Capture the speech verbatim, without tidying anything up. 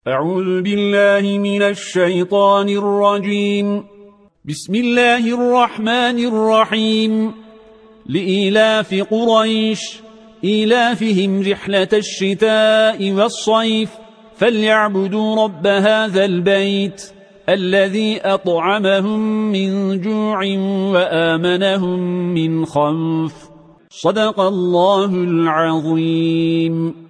أعوذ بالله من الشيطان الرجيم. بسم الله الرحمن الرحيم. لإيلاف قريش إيلافهم رحلة الشتاء والصيف فليعبدوا رب هذا البيت الذي أطعمهم من جوع وآمنهم من خوف. صدق الله العظيم.